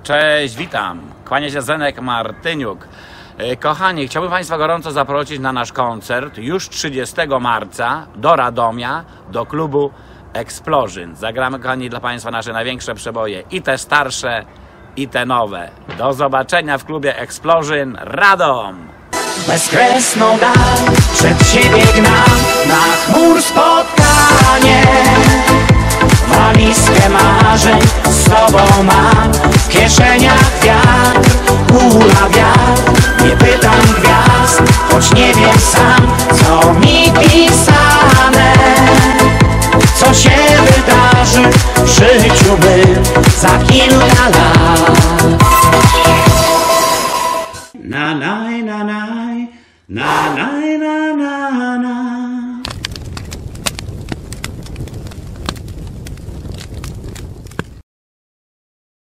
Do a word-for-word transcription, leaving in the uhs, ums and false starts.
Cześć, witam. Kłania się Zenek Martyniuk. Kochani, chciałbym Państwa gorąco zaprosić na nasz koncert już trzydziestego marca do Radomia, do klubu Explosion. Zagramy, kochani, dla Państwa nasze największe przeboje, i te starsze, i te nowe. Do zobaczenia w klubie Explosion Radom! Bezkresną dal przed siebie gnam, na chmur spotkanie. Walizkę marzeń z sobą mam, w kieszeniach wiatr, hula wiatr. Nie pytam gwiazd, choć nie wiem sam, co mi pisze.